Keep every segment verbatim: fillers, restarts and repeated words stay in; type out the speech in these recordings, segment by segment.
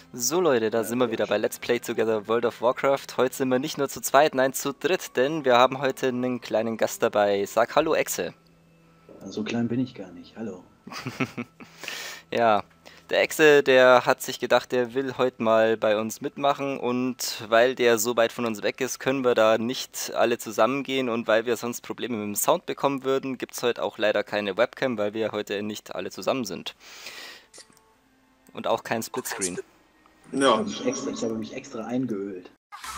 So Leute, da sind wir wieder bei Let's Play Together World of Warcraft. Heute sind wir nicht nur zu zweit, nein zu dritt, denn wir haben heute einen kleinen Gast dabei. Sag Hallo Exe. So klein bin ich gar nicht, hallo. Ja, der Exe, der hat sich gedacht, der will heute mal bei uns mitmachen, und weil der so weit von uns weg ist, können wir da nicht alle zusammengehen, und weil wir sonst Probleme mit dem Sound bekommen würden, gibt es heute auch leider keine Webcam, weil wir heute nicht alle zusammen sind. Und auch kein Splitscreen. Ja. Ich habe mich extra, ich habe mich extra eingeölt.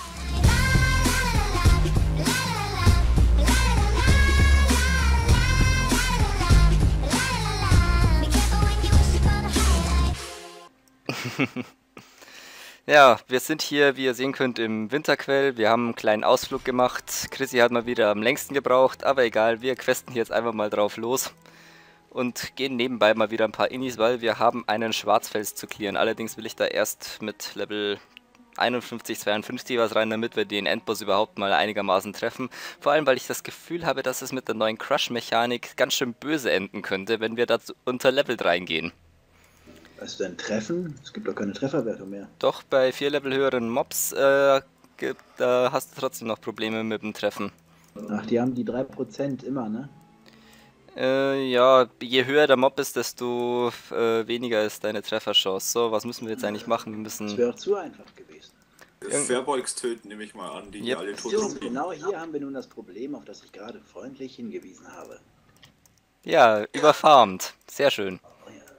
Ja, wir sind hier, wie ihr sehen könnt, im Winterquell. Wir haben einen kleinen Ausflug gemacht. Chrissy hat mal wieder am längsten gebraucht, aber egal, wir questen jetzt einfach mal drauf los und gehen nebenbei mal wieder ein paar Innis, weil wir haben einen Schwarzfels zu clearen. Allerdings will ich da erst mit Level einundfünfzig, zweiundfünfzig was rein, damit wir den Endboss überhaupt mal einigermaßen treffen. Vor allem, weil ich das Gefühl habe, dass es mit der neuen Crush-Mechanik ganz schön böse enden könnte, wenn wir da unter Level reingehen. Was denn Treffen? Es gibt doch keine Trefferwertung mehr. Doch, bei vier Level höheren Mobs äh, gibt, da hast du trotzdem noch Probleme mit dem Treffen. Ach, die haben die drei Prozent immer, ne? Äh, ja, je höher der Mob ist, desto äh, weniger ist deine Trefferchance. So, was müssen wir jetzt eigentlich machen? Wir müssen... Das wäre auch zu einfach gewesen. Fairbolgs töten, nehme ich mal an, die Yep. hier alle tot So, sind. genau hier haben wir nun das Problem, auf das ich gerade freundlich hingewiesen habe. Ja, überfarmt. Sehr schön. Oh ja.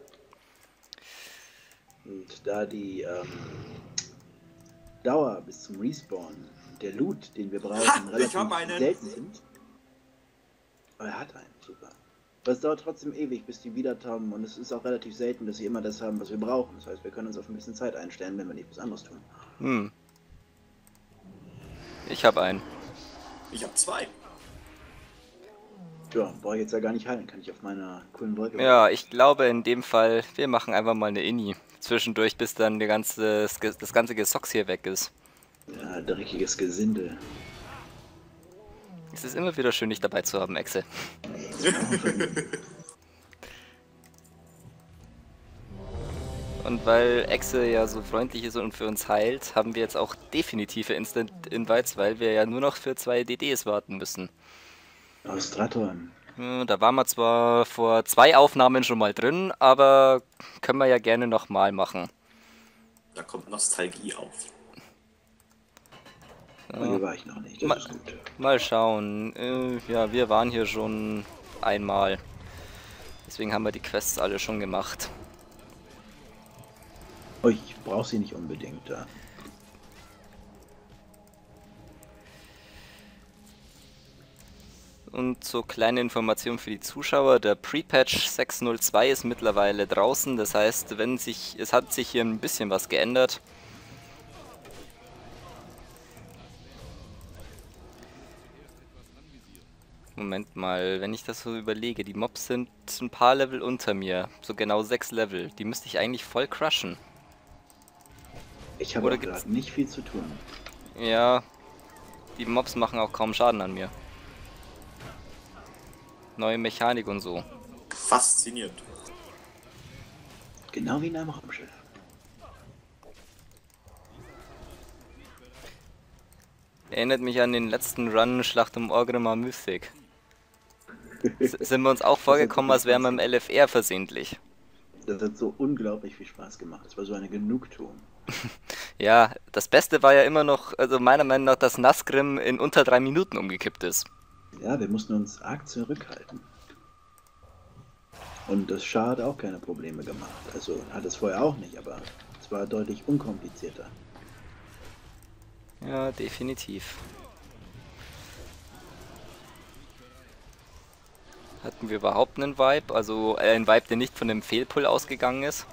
Und da die ähm, Dauer bis zum Respawn, der Loot, den wir brauchen, Ha, ich relativ hab einen. selten sind. Aber er hat einen, super. Aber es dauert trotzdem ewig, bis die wiederkommen, und es ist auch relativ selten, dass sie immer das haben, was wir brauchen. Das heißt, wir können uns auf ein bisschen Zeit einstellen, wenn wir nicht was anderes tun. Hm. Ich habe einen. Ich habe zwei. Ja, brauche ich jetzt ja gar nicht heilen, kann ich auf meiner coolen Wolke. Ja, ich glaube in dem Fall, wir machen einfach mal eine Inni. Zwischendurch, bis dann der ganze, das ganze Gesocks hier weg ist. Ja, dreckiges Gesindel. Es ist immer wieder schön, dich dabei zu haben, Exe. Und weil Exe ja so freundlich ist und für uns heilt, haben wir jetzt auch definitive Instant-Invites, weil wir ja nur noch für zwei D Ds warten müssen. Aus Stratorn. Ja, da waren wir zwar vor zwei Aufnahmen schon mal drin, aber können wir ja gerne nochmal machen. Da kommt Nostalgie auf. Ja. Hier war ich noch nicht, das Ma ist gut. Mal schauen. Äh, ja, wir waren hier schon einmal. Deswegen haben wir die Quests alle schon gemacht. Oh, ich brauche sie nicht unbedingt da. Und so kleine Information für die Zuschauer, der Pre-Patch sechs null zwei ist mittlerweile draußen, das heißt, wenn sich, es hat sich hier ein bisschen was geändert. Moment mal, wenn ich das so überlege, die Mobs sind ein paar Level unter mir, so genau sechs Level, die müsste ich eigentlich voll crushen. Ich habe gerade nicht viel zu tun. Ja, die Mobs machen auch kaum Schaden an mir. Neue Mechanik und so. Faszinierend. Genau wie in einem Raumschiff. Erinnert mich an den letzten Run Schlacht um Orgrimmar Mythic. S sind wir uns auch vorgekommen, als wären wir im L F R versehentlich. Das hat so unglaublich viel Spaß gemacht. Das war so eine Genugtuung. Ja, das Beste war ja immer noch, also meiner Meinung nach, dass Nazgrim in unter drei Minuten umgekippt ist. Ja, wir mussten uns arg zurückhalten. Und das Schar hat auch keine Probleme gemacht. Also hat es vorher auch nicht, aber es war deutlich unkomplizierter. Ja, definitiv. Hatten wir überhaupt einen Vibe? Also äh, ein Vibe, der nicht von dem Fehlpull ausgegangen ist?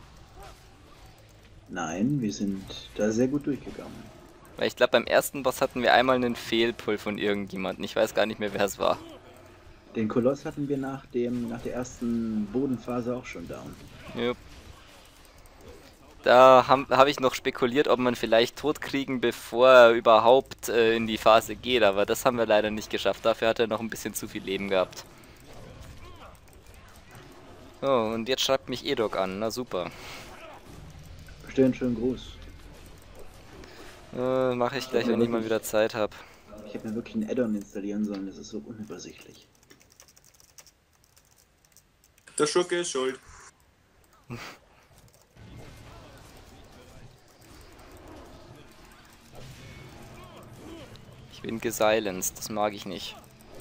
Nein, wir sind da sehr gut durchgegangen. Weil ich glaube, beim ersten Boss hatten wir einmal einen Fehlpull von irgendjemandem. Ich weiß gar nicht mehr, wer es war. Den Koloss hatten wir nach dem nach der ersten Bodenphase auch schon down. Jupp. Da habe hab ich noch spekuliert, ob man vielleicht tot kriegen, bevor er überhaupt äh, in die Phase geht, aber das haben wir leider nicht geschafft. Dafür hat er noch ein bisschen zu viel Leben gehabt. So, und jetzt schreibt mich Edok an, na super. Bestell einen schönen Gruß. Äh, mache ich gleich, wenn ich mal wieder Zeit habe. Ich hätte mir wirklich ein Add-on installieren sollen, das ist so unübersichtlich. Der Schurke ist schuld. Ich bin gesilenced, das mag ich nicht.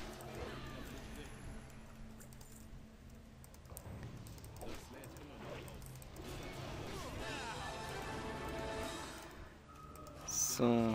So.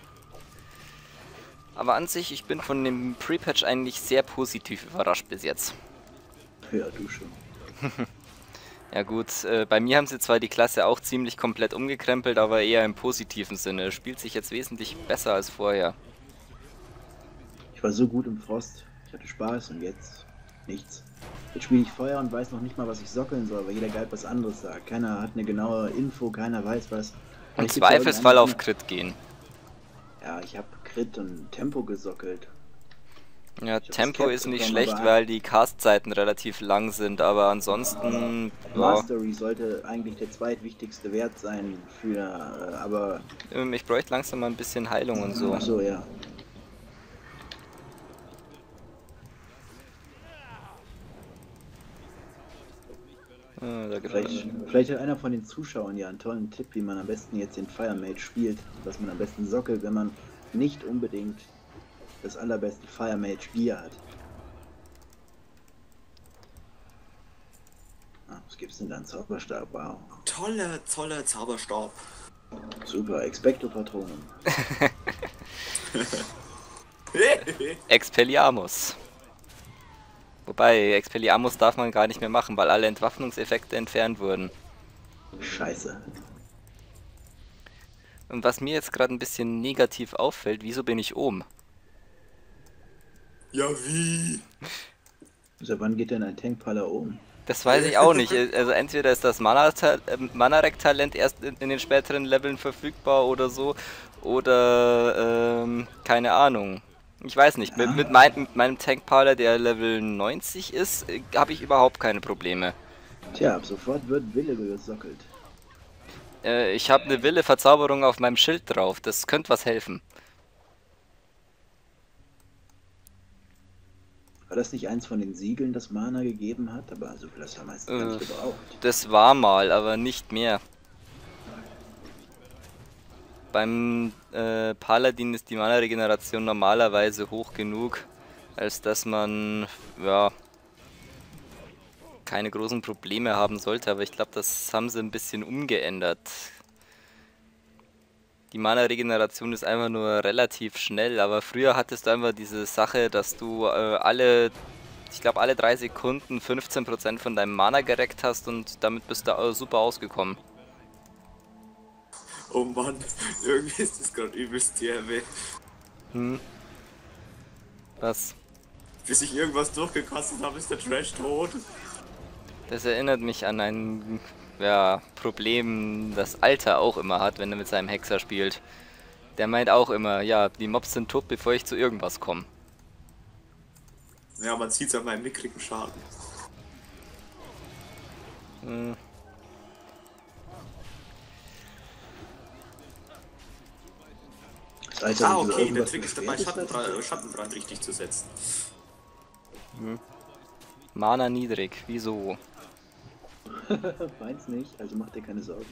Aber an sich, ich bin von dem Pre-Patch eigentlich sehr positiv überrascht bis jetzt. Ja, du schon. Ja gut, äh, bei mir haben sie zwar die Klasse auch ziemlich komplett umgekrempelt, aber eher im positiven Sinne. Spielt sich jetzt wesentlich besser als vorher. Ich war so gut im Frost, ich hatte Spaß und jetzt nichts. Jetzt spiele ich Feuer und weiß noch nicht mal, was ich sockeln soll, weil jeder geil was anderes sagt. Keiner hat eine genaue Info, keiner weiß was. Im Vielleicht gibt's ja Zweifelsfall irgendeinen- auf Crit gehen. Ja, ich habe Crit und Tempo gesockelt. Ja, hab Tempo Skep ist nicht bekommen, schlecht, aber- weil die Castzeiten relativ lang sind, aber ansonsten, ja, Mastery sollte eigentlich der zweitwichtigste Wert sein für, äh, aber... ähm, ich bräuchte langsam mal ein bisschen Heilung und so. Ach so, ja. Ah, da gibt's Vielleicht, vielleicht hat einer von den Zuschauern ja einen tollen Tipp, wie man am besten jetzt den Fire Mage spielt, was man am besten sockelt, wenn man nicht unbedingt das allerbeste Fire Mage Gear hat. Ah, was gibt's denn da? Ein Zauberstab? Wow. Tolle, tolle Zauberstab. Super, Expecto Patronum. Expelliarmus. Wobei, Expelliarmus darf man gar nicht mehr machen, weil alle Entwaffnungseffekte entfernt wurden. Scheiße. Und was mir jetzt gerade ein bisschen negativ auffällt, wieso bin ich oben? Ja, wie? Also wann geht denn ein Tankpaller um? Das weiß ich auch nicht. Also entweder ist das Mana-Ta- äh, Manarek-Talent erst in, in den späteren Leveln verfügbar oder so, oder ähm, keine Ahnung. Ich weiß nicht. Mit, mit, mein, mit meinem Tankpaler, der Level neunzig ist, äh, habe ich überhaupt keine Probleme. Tja, ab sofort wird Wille gesockelt. Äh, ich habe eine Wille-Verzauberung auf meinem Schild drauf. Das könnte was helfen. War das nicht eins von den Siegeln, das Mana gegeben hat? Aber so viel hast du ja meistens gar nicht Äh, gebraucht. Das war mal, aber nicht mehr. Beim äh, Paladin ist die Mana-Regeneration normalerweise hoch genug, als dass man, ja, keine großen Probleme haben sollte, aber ich glaube, das haben sie ein bisschen umgeändert. Die Mana-Regeneration ist einfach nur relativ schnell, aber früher hattest du einfach diese Sache, dass du äh, alle, ich glaube alle drei Sekunden fünfzehn Prozent von deinem Mana gereckt hast und damit bist du äh, super ausgekommen. Oh Mann, irgendwie ist das gerade übelst derbe. Hm. Was? Bis ich irgendwas durchgekostet habe, ist der Trash tot. Das erinnert mich an ein ja, Problem, das Alter auch immer hat, wenn er mit seinem Hexer spielt. Der meint auch immer, ja, die Mobs sind tot, bevor ich zu irgendwas komme. Ja, man sieht's an meinem mickrigen Schaden. Hm. Das Alter, Ah, wenn du okay, der irgendwas Trick ist dabei, beschwertes Schattenbrand, äh, Schattenbrand richtig zu setzen. Mana niedrig, wieso? hast. Meins nicht, also mach dir keine Sorgen.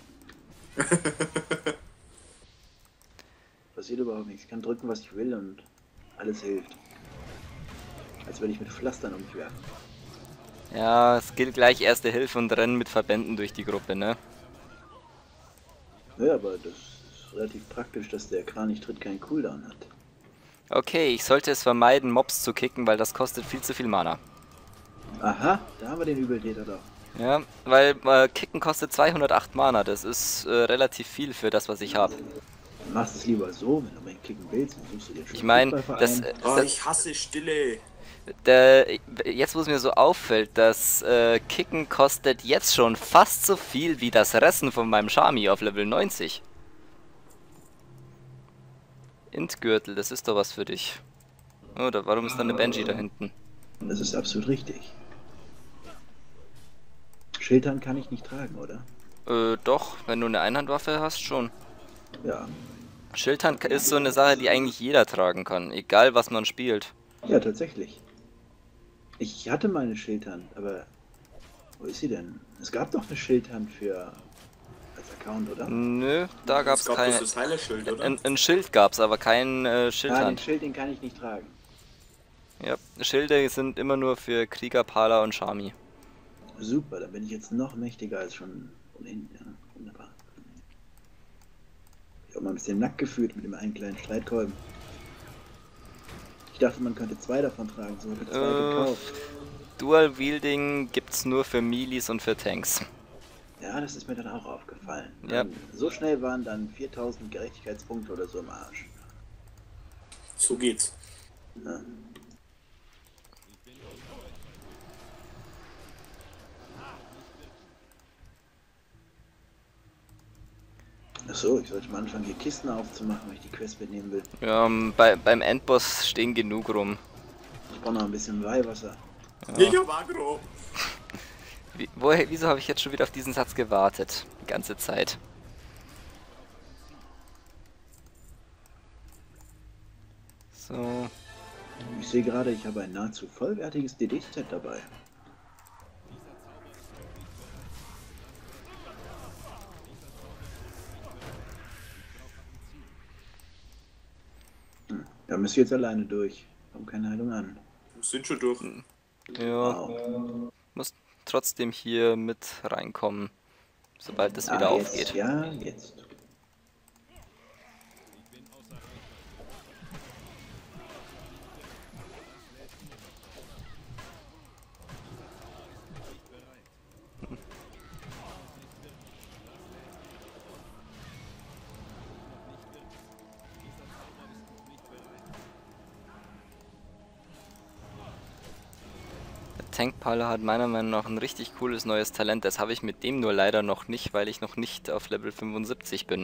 Passiert überhaupt nichts. Ich kann drücken, was ich will und alles hilft. Als würde ich mit Pflastern um mich werfen. Ja, es gilt gleich Erste Hilfe und Rennen mit Verbänden durch die Gruppe, ne? Ja, aber das ist relativ praktisch, dass der Kranichtritt keinen Cooldown hat. Okay, ich sollte es vermeiden, Mobs zu kicken, weil das kostet viel zu viel Mana. Aha, da haben wir den Übeltäter doch. Ja, weil äh, Kicken kostet zweihundertacht Mana, das ist äh, relativ viel für das, was ich habe. Du machst es lieber so, wenn du meinen Kicken willst, dann suchst du dir schon Ich meine, einen das, Fußballverein. Oh, das, ich hasse Stille. der, jetzt wo es mir so auffällt, das äh, Kicken kostet jetzt schon fast so viel wie das Ressen von meinem Shami auf Level neunzig. Intgürtel, das ist doch was für dich. Oder warum ist da eine Benji da hinten? Das ist absolut richtig. Schildern kann ich nicht tragen, oder? Äh, doch, wenn du eine Einhandwaffe hast, schon. Ja. Schildhand ist so eine Sache, die eigentlich jeder tragen kann, egal was man spielt. Ja, tatsächlich. Ich hatte mal eine Schildhand, aber wo ist sie denn? Es gab doch eine Schildhand für als Account, oder? Nö, da Es gab's gab keine. das Heilerschild, oder? Ein, ein Schild gab's, aber kein äh, Ah, den Schildhand. Schild, den kann ich nicht tragen. Ja, Schilde sind immer nur für Krieger, Pala und Shami. Super, dann bin ich jetzt noch mächtiger als schon ohnehin. Ja, wunderbar. Ich habe mal ein bisschen nackt gefühlt mit dem einen kleinen Streitkolben. Ich dachte, man könnte zwei davon tragen, so habe ich zwei Äh, gekauft. Dual Wielding gibt's nur für Melees und für Tanks. Ja, das ist mir dann auch aufgefallen. Ja. Dann, so schnell waren dann viertausend Gerechtigkeitspunkte oder so im Arsch. So geht's. Ja. Achso, ich sollte mal anfangen, hier Kisten aufzumachen, wenn ich die Quest mitnehmen will. Ja, ähm, bei, beim Endboss stehen genug rum. Ich brauche noch ein bisschen Weihwasser. Ich hab Agro. Wie, woher, wieso habe ich jetzt schon wieder auf diesen Satz gewartet? Die ganze Zeit. So. Ich sehe gerade, ich habe ein nahezu vollwertiges D D-Set dabei. Hm, da müsst ihr jetzt alleine durch. Kommt keine Heilung an. Wir sind schon durch. Ja, Wow. muss trotzdem hier mit reinkommen, sobald es wieder Ah, jetzt, aufgeht. ja, jetzt. Tankpala hat meiner Meinung nach ein richtig cooles neues Talent. Das habe ich mit dem nur leider noch nicht, weil ich noch nicht auf Level fünfundsiebzig bin.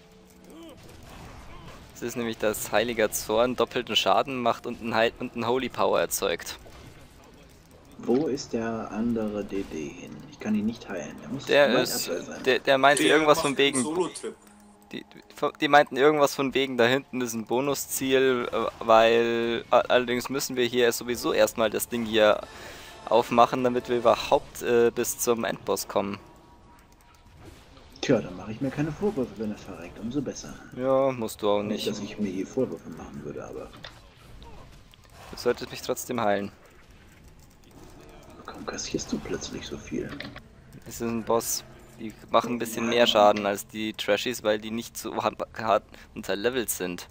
Das ist nämlich, dass Heiliger Zorn doppelten Schaden macht und ein, Heil und ein Holy Power erzeugt. Wo ist der andere D D hin? Ich kann ihn nicht heilen. Der muss Der weit ist, abseits sein. der, der meinte Der irgendwas macht von einen wegen, Solo-Trip. die, die meinten irgendwas von wegen, da hinten ist ein Bonusziel, äh, weil allerdings müssen wir hier sowieso erstmal das Ding hier aufmachen, damit wir überhaupt äh, bis zum Endboss kommen. Tja, dann mache ich mir keine Vorwürfe, wenn er verreckt. Umso besser. Ja, musst du auch Nicht, nicht. dass ich mir hier Vorwürfe machen würde, aber Du solltest mich trotzdem heilen. warum kassierst du plötzlich so viel? Es ist ein Boss. Die machen ein bisschen mehr Schaden als die Trashies, weil die nicht so hart unterlevelt sind.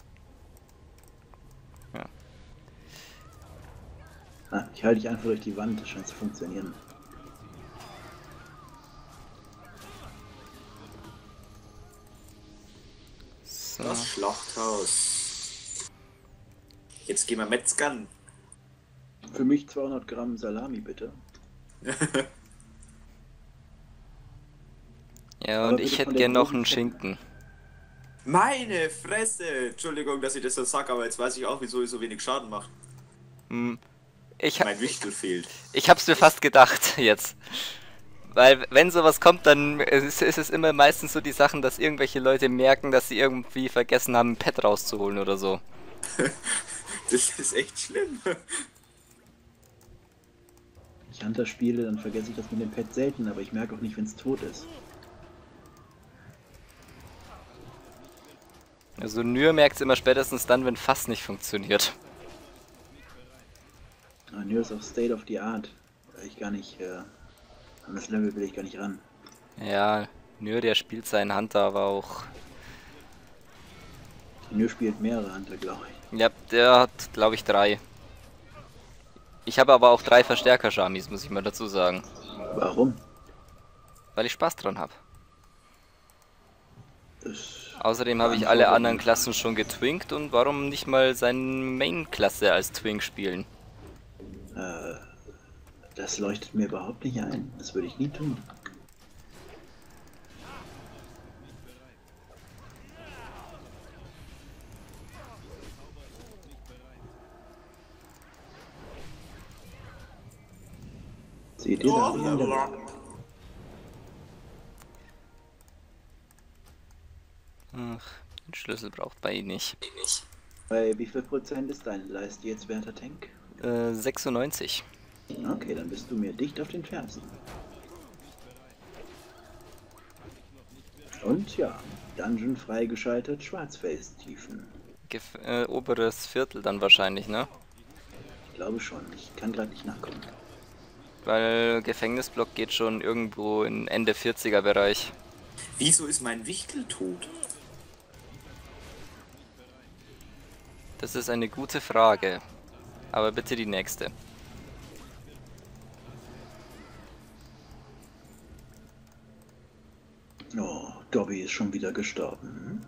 Ja. Ah, ich halte dich einfach durch die Wand, das scheint zu funktionieren. So. Das Schlachthaus. Jetzt gehen wir metzgern. Für mich zweihundert Gramm Salami, bitte. Ja, Aber und bitte ich hätte von der gern noch großen einen Fette. Schinken. Meine Fresse! Entschuldigung, dass ich das so sage, aber jetzt weiß ich auch, wieso ich so wenig Schaden mache. Hm. Ich, ha Mein Wichtel fehlt. ich hab's mir fast gedacht jetzt. Weil wenn sowas kommt, dann ist, ist es immer meistens so die Sachen, dass irgendwelche Leute merken, dass sie irgendwie vergessen haben, ein Pad rauszuholen oder so. Das ist echt schlimm. Wenn ich Hunter spiele, dann vergesse ich das mit dem Pet selten, aber ich merke auch nicht, wenn es tot ist. Also Nür merkt's immer spätestens dann, wenn Fass nicht funktioniert. Ah, Nür ist auch State of the Art. Weil ich gar nicht, äh, an das Level will ich gar nicht ran. Ja, Nür, der spielt seinen Hunter aber auch. Nür spielt mehrere Hunter, glaube ich. Ja, der hat, glaube ich, drei. Ich habe aber auch drei Verstärker-Shamis, muss ich mal dazu sagen. Warum? Weil ich Spaß dran habe. Das Außerdem habe ich war ein alle Vorwurf. anderen Klassen schon getwinkt und warum nicht mal seine Main-Klasse als Twink spielen? Äh, das leuchtet mir überhaupt nicht ein. Das würde ich nie tun. Seht ihr da? Oh, wie an der Level Wand? up. Ach, den Schlüssel braucht bei ihm nicht. Bei wie viel Prozent ist dein Leist jetzt, werter Tank? Äh, sechsundneunzig. Okay, dann bist du mir dicht auf den Fersen. Und ja, Dungeon freigeschaltet, Schwarzfels-Tiefen. Gef äh, oberes Viertel dann wahrscheinlich, ne? Ich glaube schon, ich kann gerade nicht nachgucken. Weil Gefängnisblock geht schon irgendwo in Ende vierziger Bereich. Wieso ist mein Wichtel tot? Das ist eine gute Frage. Aber bitte die nächste. Oh, Dobby ist schon wieder gestorben.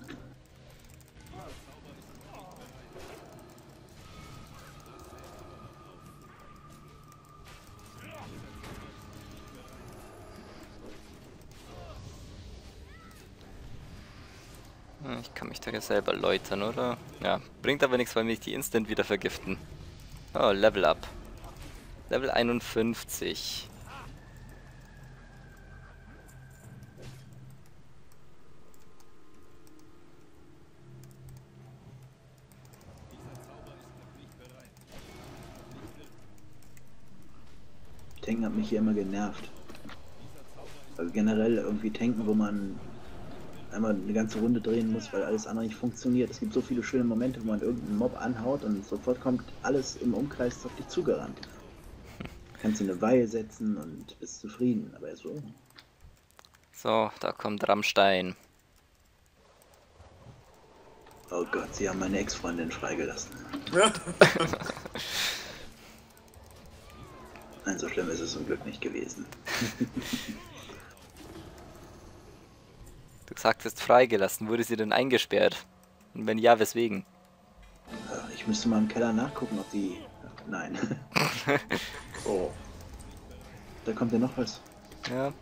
Ich kann mich da ja selber läutern, oder? Ja, bringt aber nichts, weil mich die instant wieder vergiften. Oh, Level Up. Level einundfünfzig. Tanken hat mich hier immer genervt. Also generell irgendwie tanken, wo man einmal eine ganze Runde drehen muss, weil alles andere nicht funktioniert. Es gibt so viele schöne Momente, wo man irgendeinen Mob anhaut und sofort kommt alles im Umkreis auf dich zugerannt. Kannst du eine Weihe setzen und bist zufrieden, aber so. So, da kommt Rammstein. Oh Gott, sie haben meine Ex-Freundin freigelassen. Nein, so schlimm ist es zum Glück nicht gewesen. Du sagtest freigelassen, wurde sie denn eingesperrt? Und wenn ja, weswegen? Ich müsste mal im Keller nachgucken, ob die... Nein. Oh. Da kommt ja noch was. Ja.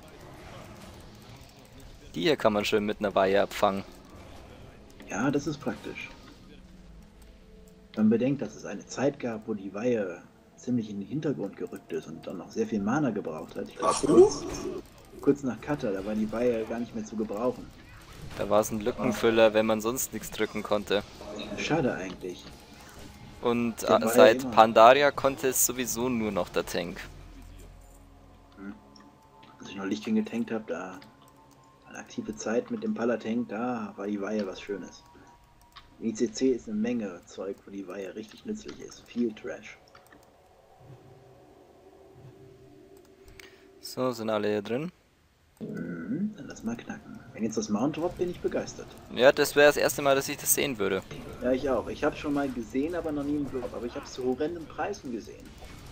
Die hier kann man schön mit einer Weihe abfangen. Ja, das ist praktisch. Wenn man bedenkt, dass es eine Zeit gab, wo die Weihe ziemlich in den Hintergrund gerückt ist und dann noch sehr viel Mana gebraucht hat. Ich glaube, kurz, kurz nach Cutter, da war die Weihe gar nicht mehr zu gebrauchen. Da war es ein Lückenfüller, wenn man sonst nichts drücken konnte. Schade eigentlich. Und Der äh, war seit ja immer- Pandaria konnte es sowieso nur noch der Tank. Als ich noch Lich King getankt habe, da eine aktive Zeit mit dem Palatank, da war die Weihe was Schönes. Im I C C ist eine Menge Zeug, wo die Weihe richtig nützlich ist. Viel Trash. So, sind alle hier drin. Mhm, dann lass mal knacken. Wenn jetzt das Mount droppt, bin ich begeistert. Ja, das wäre das erste Mal, dass ich das sehen würde. Ja, ich auch. Ich habe schon mal gesehen, aber noch nie im Drop. Aber ich habe es zu horrenden Preisen gesehen.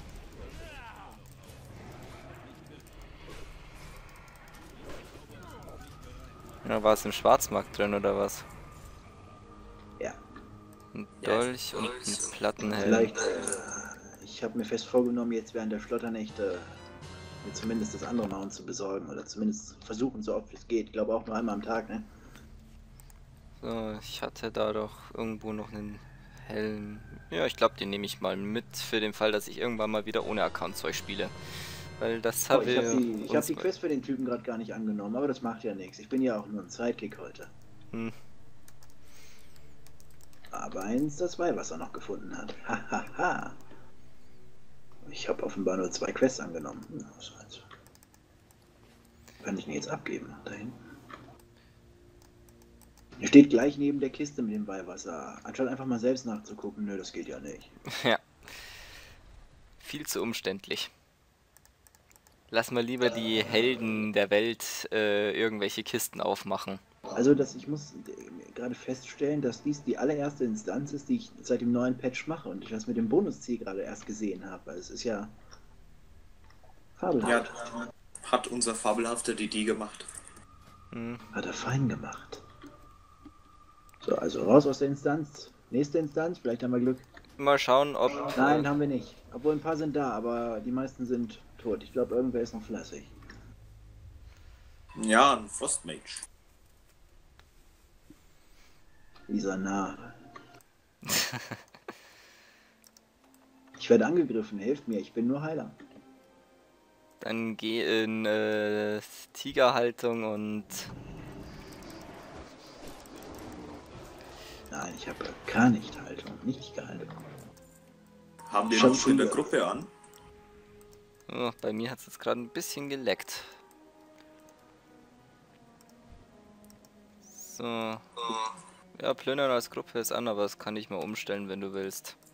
Ja, war es im Schwarzmarkt drin oder was? Ja. Ein Dolch und ein Plattenhelm. Vielleicht, äh, ich habe mir fest vorgenommen, jetzt während der Schlotternächte mir zumindest das andere Mount zu besorgen. Oder zumindest versuchen, so oft es geht. Ich glaube auch nur einmal am Tag, ne? So, ich hatte da doch irgendwo noch einen Helm. Ja, ich glaube, den nehme ich mal mit für den Fall, dass ich irgendwann mal wieder ohne Account-Zeug spiele. Weil das Oh, habe ich habe die, ich hab uns- die Quest für den Typen gerade gar nicht angenommen, aber das macht ja nichts. Ich bin ja auch nur ein Sidekick heute. Hm. Aber eins, das Weihwasser noch gefunden hat. Hahaha. Ich habe offenbar nur zwei Quests angenommen. Hm, was soll's. Kann ich ihn jetzt abgeben? Da hinten. Er steht gleich neben der Kiste mit dem Weihwasser. Anstatt einfach mal selbst nachzugucken, nö, das geht ja nicht. Ja. Viel zu umständlich. Lass mal lieber die Helden der Welt äh, irgendwelche Kisten aufmachen. Also das, ich muss äh, gerade feststellen, dass dies die allererste Instanz ist, die ich seit dem neuen Patch mache und ich das mit dem Bonusziel gerade erst gesehen habe. Weil es ist ja fabelhaft. Ja, hat unser fabelhafter D D gemacht. Hm. Hat er fein gemacht. So, also raus aus der Instanz. Nächste Instanz, vielleicht haben wir Glück. Mal schauen, ob... Nein, äh, haben wir nicht. Obwohl ein paar sind da, aber die meisten sind tot. Ich glaube, irgendwer ist noch fleißig. Ja, ein Frostmage. Dieser Narr. Ich werde angegriffen, helft mir, ich bin nur Heiler. Dann geh in äh, Tigerhaltung und Nein, ich habe K-Nicht-Haltung, nicht die Haltung. Haben wir Schon noch in der früher. Gruppe an? Oh, bei mir hat es jetzt gerade ein bisschen geleckt. So. Ja, Plündern als Gruppe ist an, aber das kann ich mal umstellen, wenn du willst.